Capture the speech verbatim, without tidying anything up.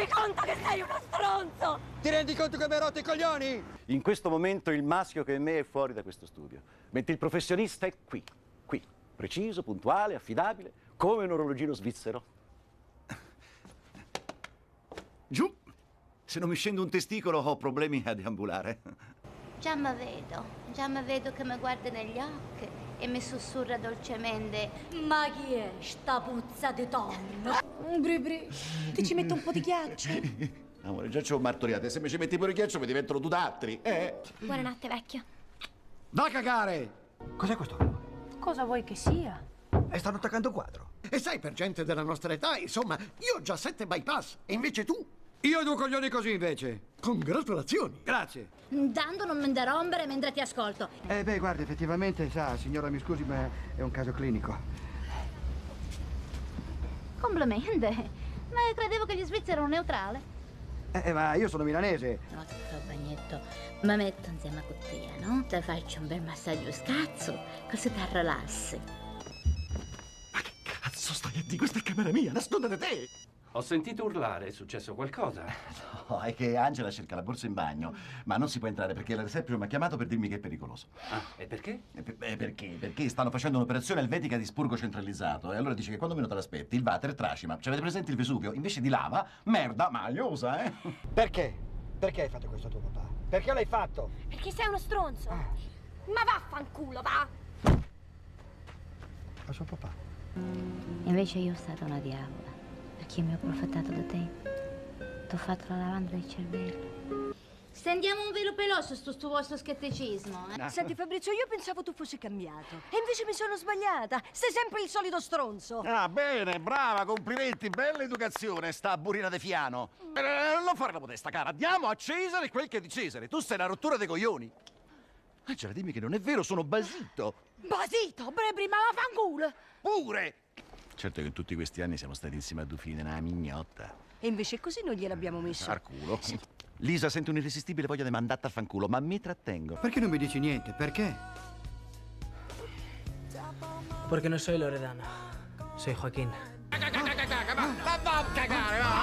rendi conto che sei uno stronzo? Ti rendi conto che mi hai rotto i coglioni? In questo momento il maschio che è me è fuori da questo studio, mentre il professionista è qui, qui, preciso, puntuale, affidabile, come un orologino svizzero. Giù! Se non mi scende un testicolo ho problemi a deambulare. Già mi vedo, già mi vedo che mi guarda negli occhi e mi sussurra dolcemente: Ma chi è sta puzza di tonno? Bri bri, ti ci metto un po' di ghiaccio? Amore, già c'ho martoriate, se mi ci metti pure il ghiaccio mi diventano tutt'altri, eh? Buonanotte, vecchio. Va a cagare! Cos'è questo? Cosa vuoi che sia? E stanno attaccando un quadro. E sai, per gente della nostra età, insomma, io ho già sette bypass, e invece tu? Io ho due coglioni così, invece. Congratulazioni. Grazie. Dando non me da rompere mentre ti ascolto. Eh, beh, guarda, effettivamente, sa, signora, mi scusi, ma è un caso clinico. Complimenti. Ma credevo che gli svizzeri erano neutrali. Eh, ma io sono milanese. No, bagnetto, mi metto insieme a te, no? Ti faccio un bel massaggio scazzo, così ti rilassi. Ma che cazzo stai a dire? Questa è camera mia, nascondete te! Ho sentito urlare, è successo qualcosa? No, è che Angela cerca la borsa in bagno, ma non si può entrare perché la reception mi ha chiamato per dirmi che è pericoloso. Ah, e perché? E per- eh, perché? Perché stanno facendo un'operazione elvetica di spurgo centralizzato e allora dice che quando meno te l'aspetti il water tracima. Ci avete presente il Vesuvio? Invece di lava, merda magliosa, eh? Perché? Perché hai fatto questo a tuo papà? Perché l'hai fatto? Perché sei uno stronzo. Ah. Ma vaffanculo, va! A suo papà. Invece io sono stata una diavola, perché mi ho approfittato di te. T'ho fatto la lavanda del cervello. Stendiamo un velo peloso su sto vostro scetticismo, eh? Senti Fabrizio, io pensavo tu fossi cambiato. E invece mi sono sbagliata. Sei sempre il solito stronzo. Ah, bene, brava, complimenti, bella educazione, sta burina de fiano. Eh, non fare la modesta, cara, diamo a Cesare quel che è di Cesare. Tu sei una rottura dei coglioni. Angela, dimmi che non è vero, sono basito. Basito, brebri, ma vaffanculo. Pure! Certo che in tutti questi anni siamo stati insieme a due figlie nella mignotta. E invece così non gliel'abbiamo messo. Al culo. Lisa, sento un'irresistibile voglia di mandarti a fanculo, ma mi trattengo. Perché non mi dici niente? Perché? Porque no soy Loredana, soy Joaquín. Ma va a cagare!